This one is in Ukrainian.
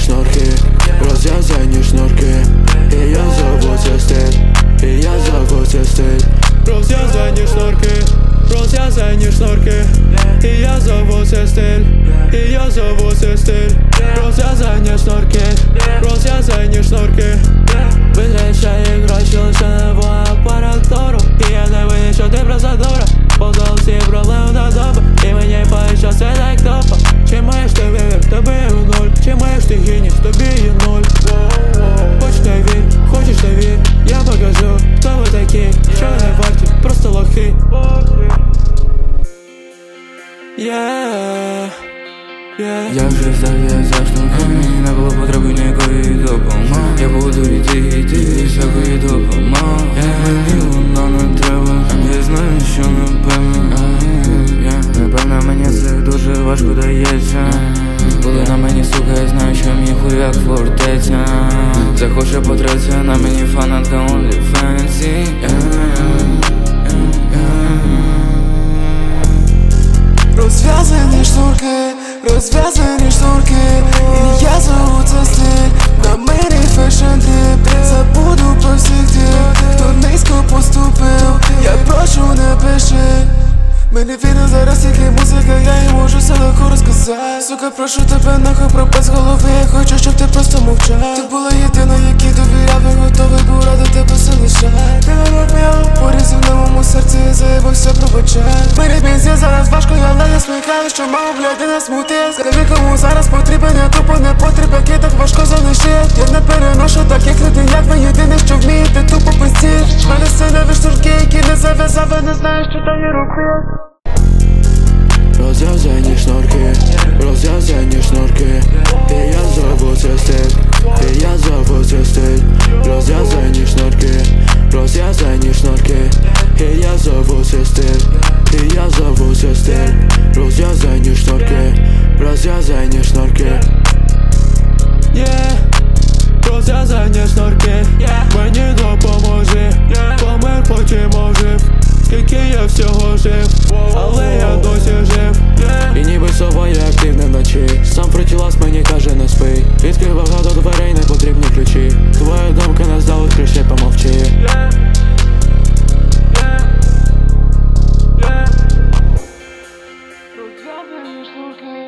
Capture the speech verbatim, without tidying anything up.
шнурки, розв'язані шнурки. І я зову це стиль, і я зову це стиль. Розв'язані шнурки, розв'язані шнурки. І я зову це стиль, і я зову це стиль. Розв'язані шнурки, розв'язані шнурки. Витрачає гроші лише на твою апаратуру. І я не винен, що ти просто дура. Подол всі проблеми на добу. І мені палить, що це так топо. Чи маєш ти вибір, тобі є нуль. Чи маєш ти гідність, тобі є нуль. Хочеш не вір, хочеш не вір. Я покажу, хто ви такі. Що ви не варті, просто лохи. Yeah, yeah. Я вже зав'язав шнурками, не було потреби ніякої допомоги. Я буду йти, йти, всякої допомоги. Мені воно не треба, я знаю, що напевно. Напевно, мені це дуже важко дається. Коли на мені сука, я знаю, що мій хуй як фортеця. Захоче потреться на мені фанатка OnlyFans. Розв'язані шнурки, розв'язані шнурки. І я зову це стиль, на мені фешн тип. Забуду про всіх тих, хто низько поступив. Я прошу, не пиши. Мені видно зараз тільки музика, я їй можу все легко розказати. Сука, прошу тебе, нахуй пропасть з голови. Я хочу, щоб ти просто мовчав. Ти була єдина, якій довіряв, я готовий був ради тебе все лишати. Ти не робив порізів на моєму серці, я заїбався пробачати. Мені бензин зараз важко, я ледь смикаю, що мав, блядь, не смутив. Скажи, кому зараз потрібен, я тупо не потрібен, який так важко залишив. Я не переношу таких людей, як ви, єдине, що вміє, ти тупо пиздиш. Мене синові шнурки, які не зав'язав, я не знаю, що там є руки. Розв'язані шнурки, розв'язані шнурки. І я зову це стиль, і я зову це стиль. Розв'язані шнурки, розв'язані шнурки. І я зову це стиль, і я зову це стиль. Розв'язані шнурки, розв'язані шнурки. Yeah, розв'язані шнурки. Мені допоможи, помер, потім ожив. Скільки я всього жив, але я досі жив. І ніби сова я активна вночі. Сам протилас мені каже не спи. Відкрив багато дверей, не потрібні ключі. Твоя думка не здала, краще помовчи. Розв'язані шнурки.